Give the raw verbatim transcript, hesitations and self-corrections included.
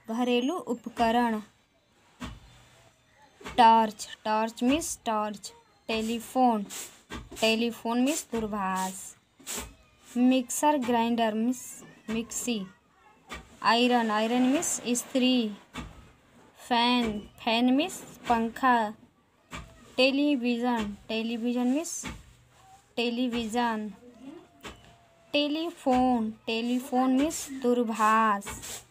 घरेलू उपकरण। Torch, torch means torch. Telephone, telephone means दूरभाष। Mixer grinder means mixie. Iron, iron means इस्त्री। Fan, fan means पंखा। Television, television means television. Telephone, telephone means दूरभाष।